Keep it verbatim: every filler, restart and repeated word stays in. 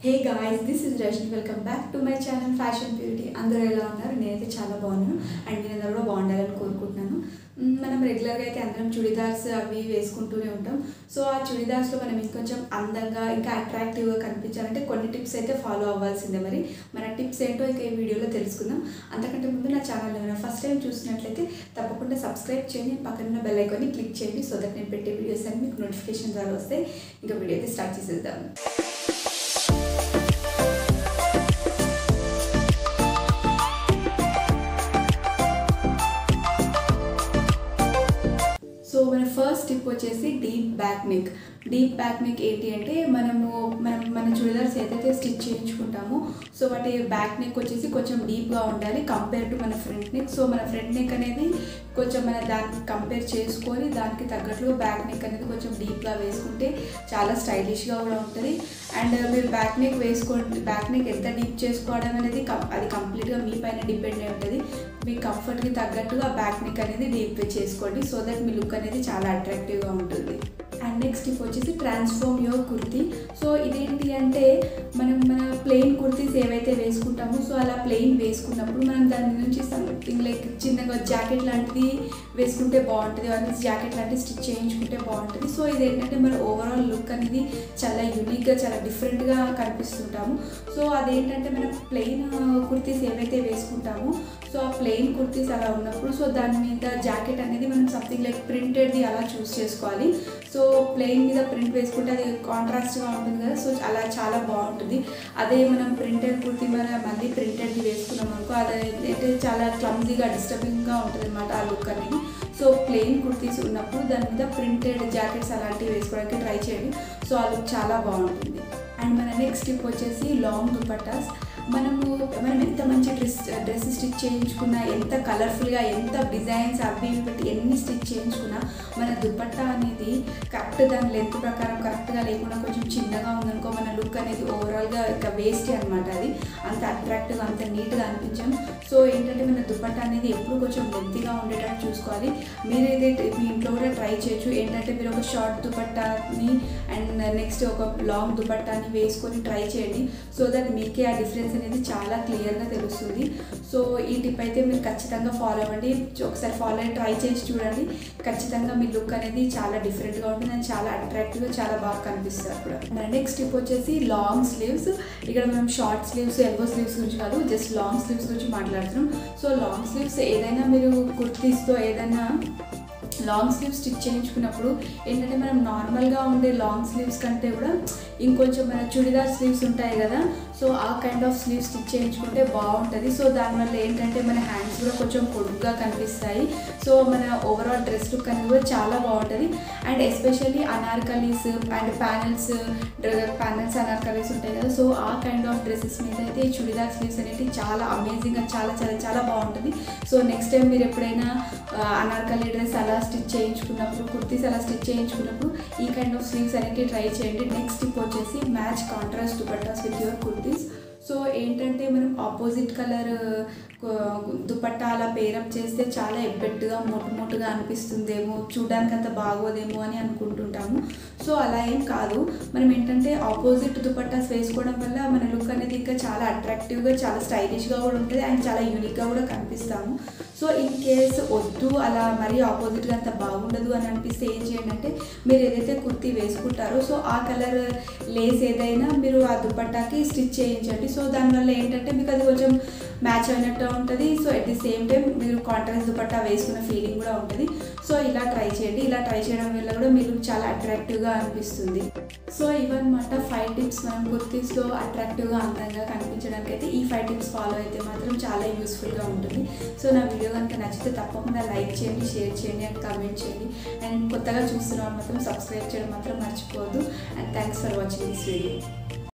Hey guys, this is Rajni. Welcome back to my channel Fashion Purity. అందరూ ఎలా ఉన్నారు? నేనైతే చాలా బాగున్నాను అండ్ నేను అందరూ కూడా బాగుండాలని కోరుకుంటున్నాను. మనం రెగ్యులర్గా అయితే అందరం చుడిదార్స్ అవి వేసుకుంటూనే ఉంటాం. సో ఆ చుడిదార్స్లో మనం ఇంకొంచెం అందంగా ఇంకా అట్రాక్టివ్గా కనిపించాలంటే కొన్ని టిప్స్ అయితే ఫాలో అవ్వాల్సిందే. మరి మన టిప్స్ ఏంటో ఇక ఈ వీడియోలో తెలుసుకుందాం. అంతకంటే ముందు నా ఛానల్ ఏమైనా ఫస్ట్ టైం చూసినట్లయితే తప్పకుండా సబ్స్క్రైబ్ చేయండి, పక్కన బెల్ ఐకాన్ని క్లిక్ చేయండి. సో దట్ నేను పెట్టే వీడియోస్ అన్ని మీకు నోటిఫికేషన్ ద్వారా వస్తాయి. ఇంకా వీడియో అయితే స్టార్ట్ చేసేద్దాం. సో మన ఫస్ట్ టిప్ వచ్చేసి deep back neck. Deep back neck ఏంటి అంటే మనము మనం మన చుడిదార్స్ ఏదైతే స్టిచ్ చేయించుకుంటామో సో వాటి బ్యాక్ నెక్ వచ్చేసి కొంచెం డీప్గా ఉండాలి కంపేర్ టు మన ఫ్రంట్ నెక్. సో మన ఫ్రంట్ నెక్ అనేది కొంచెం మన దానికి కంపేర్ చేసుకొని దానికి తగ్గట్లు బ్యాక్ నెక్ అనేది కొంచెం డీప్గా వేసుకుంటే చాలా స్టైలిష్గా కూడా ఉంటుంది. అండ్ మీరు బ్యాక్ నెక్ వేసుకోండి, బ్యాక్ నెక్ ఎంత డీప్ చేసుకోవడం అనేది అది కంప్లీట్గా మీ పైన డిపెండ్ అయి ఉంటుంది. మీ కంఫర్ట్కి తగ్గట్టుగా బ్యాక్ నెక్ అనేది డీప్ చేసుకోండి. సో దట్ మీ లుక్ అనేది చాలా అట్రాక్టివ్గా ఉంటుంది. అండ్ నెక్స్ట్ టిప్ వచ్చేసి ట్రాన్స్ఫార్మ్ యువర్ కుర్తీ. సో ఇదేంటి అంటే మనం మన ప్లెయిన్ కుర్తీస్ ఏవైతే వేసుకుంటామో సో అలా ప్లెయిన్ వేసుకున్నప్పుడు మనం దాని నుంచి సంథింగ్ లైక్ చిన్నగా జాకెట్ లాంటిది వేసుకుంటే బాగుంటుంది, అది జాకెట్ లాంటిది స్టిచ్ చేయించుకుంటే బాగుంటుంది. సో ఇదేంటంటే మన ఓవరాల్ లుక్ అనేది చాలా యూనిక్గా చాలా డిఫరెంట్గా కనిపిస్తుంటాము. సో అదేంటంటే మనం ప్లెయిన్ కుర్తీస్ ఏవైతే వేసుకుంటామో సో ఆ ప్లెయిన్ కుర్తీస్ అలా ఉన్నప్పుడు సో దాని మీద జాకెట్ అనేది మనం సంథింగ్ లైక్ ప్రింటెడ్ది అలా చూస్ చేసుకోవాలి. సో ప్లెయిన్ మీద ప్రింట్ వేసుకుంటే అది కాంట్రాస్ట్గా ఉంటుంది కదా, సో అలా చాలా బాగుంటుంది. అదే మనం ప్రింటెడ్ కుర్తీ మీద మళ్ళీ ప్రింటెడ్ది వేసుకున్నాం అనుకో అదైతే చాలా క్లమ్జీగా డిస్టర్బింగ్గా ఉంటుంది అనమాట ఆ లుక్ అనేది. సో ప్లెయిన్ కుర్తీస్ ఉన్నప్పుడు దాని మీద ప్రింటెడ్ జాకెట్స్ అలాంటివి వేసుకోవడానికి ట్రై చేయండి. సో ఆ లుక్ చాలా బాగుంటుంది. అండ్ మన నెక్స్ట్ టిప్ వచ్చేసి లాంగ్ దుపట్టాస్. మనము మనం ఎంత మంచి డ్రెస్ డ్రెస్ స్టిచ్ చేయించుకున్నా, ఎంత కలర్ఫుల్గా ఎంత డిజైన్స్ అవి పెట్టి ఎన్ని స్టిచ్ చేయించుకున్నా మన దుపట్టా అనేది కరెక్ట్ దాని లెంత్ ప్రకారం కరెక్ట్గా లేకుండా కొంచెం చిన్నగా ఉందనుకో మన లుక్ అనేది ఓవరాల్గా ఇక వేస్ట్ అనమాట. అది అంత అట్రాక్టివ్గా అంత నీట్గా అనిపించాం. సో ఏంటంటే మన దుపట్టా అనేది ఎప్పుడు కొంచెం లెంత్గా ఉండేటట్టు చూసుకోవాలి. మీరు ఏదైతే మీ ఇంట్లో కూడా ట్రై చేయొచ్చు. ఏంటంటే మీరు ఒక షార్ట్ దుపట్టాని అండ్ నెక్స్ట్ ఒక లాంగ్ దుపట్టాని వేసుకొని ట్రై చేయండి. సో దట్ మీకే ఆ డిఫరెన్స్ అనేది చాలా క్లియర్గా తెలుస్తుంది. సో ఈ టిప్ అయితే మీరు ఖచ్చితంగా ఫాలో అవ్వండి. ఒకసారి ఫాలో అయ్యి ట్రై చేసి చూడండి. ఖచ్చితంగా మీ లుక్ అనేది చాలా డిఫరెంట్గా ఉంటుంది అండ్ చాలా అట్రాక్టివ్గా చాలా బాగా కనిపిస్తారు కూడా. నెక్స్ట్ టిప్ వచ్చేసి లాంగ్ స్లీవ్స్. ఇక్కడ మనం షార్ట్ స్లీవ్స్ ఎల్బో స్లీవ్స్ గురించి కాదు, జస్ట్ లాంగ్ స్లీవ్స్ గురించి మాట్లాడుతున్నాం. సో లాంగ్ స్లీవ్స్ ఏదైనా మీరు కుర్తీస్తో ఏదైనా లాంగ్ స్లీవ్స్ స్టిచ్ చేయించుకున్నప్పుడు ఏంటంటే మనం నార్మల్గా ఉండే లాంగ్ స్లీవ్స్ కంటే కూడా ఇంకొంచెం మన చుడిదార్ స్లీవ్స్ ఉంటాయి కదా, సో ఆ కైండ్ ఆఫ్ స్లీవ్స్ స్టిచ్ చేయించుకుంటే బాగుంటుంది. సో దానివల్ల ఏంటంటే మన హ్యాండ్స్ కూడా కొంచెం పొడుగ్గా కనిపిస్తాయి. సో మన ఓవరాల్ డ్రెస్ లుక్ అనేది కూడా చాలా బాగుంటుంది. And especially anarkalis and panels panels anarkalis ఉంటాయి కదా, సో ఆ కైండ్ ఆఫ్ డ్రెస్సెస్ మీద అయితే ఈ చుడిదార్ స్లీవ్స్ అనేవి చాలా అమేజింగ్గా చాలా చాలా చాలా బాగుంటుంది. సో నెక్స్ట్ టైం మీరు ఎప్పుడైనా అనార్కలీ డ్రెస్ అలా స్టిచ్ చేయించుకున్నప్పుడు కుర్తీస్ అలా స్టిచ్ చేయించుకున్నప్పుడు ఈ కైండ్ ఆఫ్ స్లీవ్స్ అనేవి ట్రై చేయండి. నెక్స్ట్ టిప్ వచ్చేసి match contrast dupattas with your kurtis. So ఏంటంటే మనం ఆపోజిట్ కలర్ దుపట్టా అలా పేరప్ చేస్తే చాలా ఎబ్బెట్టుగా మొట్టు మొట్టుగా అనిపిస్తుందేమో, చూడడానికి అంత బాగోదేమో అని అనుకుంటుంటాము. సో అలా ఏం కాదు. మనం ఏంటంటే ఆపోజిట్ దుపట్టాస్ వేసుకోవడం వల్ల మన లుక్ అనేది ఇంకా చాలా అట్రాక్టివ్గా చాలా స్టైలిష్గా కూడా ఉంటుంది అండ్ చాలా యూనిక్గా కూడా కనిపిస్తాము. సో ఇన్ కేస్ వద్దు అలా మరీ ఆపోజిట్గా అంత బాగుండదు అని అనిపిస్తే ఏం చేయండి అంటే మీరు ఏదైతే కుర్తీ వేసుకుంటారో సో ఆ కలర్ లేస్ ఏదైనా మీరు ఆ దుపట్టాకి స్టిచ్ చేయించండి. సో దానివల్ల ఏంటంటే మీకు అది కొంచెం మ్యాచ్ అయినట్టు ఉంటుంది. So at the same time మీరు కాంట్రాస్ట్ దుపట్టా వేసుకున్న ఫీలింగ్ కూడా ఉంటుంది. సో ఇలా ట్రై చేయండి. ఇలా ట్రై చేయడం వల్ల కూడా మీరు చాలా అట్రాక్టివ్గా అనిపిస్తుంది. సో ఇవన్నమాట ఫైవ్ టిప్స్ మనం కుర్తీస్లో అట్రాక్టివ్గా అందంగా కనిపించడానికి అయితే ఈ ఫైవ్ టిప్స్ ఫాలో అయితే మాత్రం చాలా యూస్ఫుల్గా ఉంటుంది. సో నా వీడియో కనుక నచ్చితే తప్పకుండా లైక్ చేయండి, షేర్ చేయండి అండ్ కామెంట్ చేయండి. అండ్ కొత్తగా చూస్తున్న వాళ్ళు మాత్రం సబ్స్క్రైబ్ చేయడం మాత్రం మర్చిపోవద్దు. And thanks for watching this video.